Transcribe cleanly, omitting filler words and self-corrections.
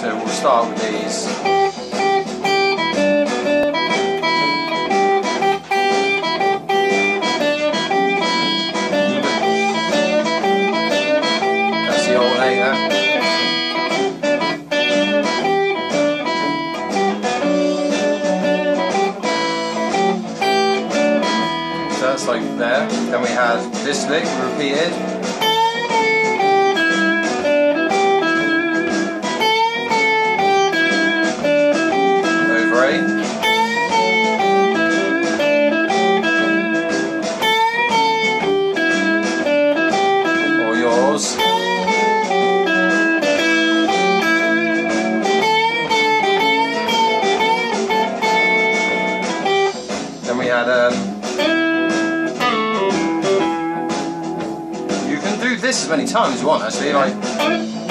So we'll start with these. That's the alternator. So that's like there. Then we had this lick repeated. Or yours. Then we had you can do this as many times as you want actually, like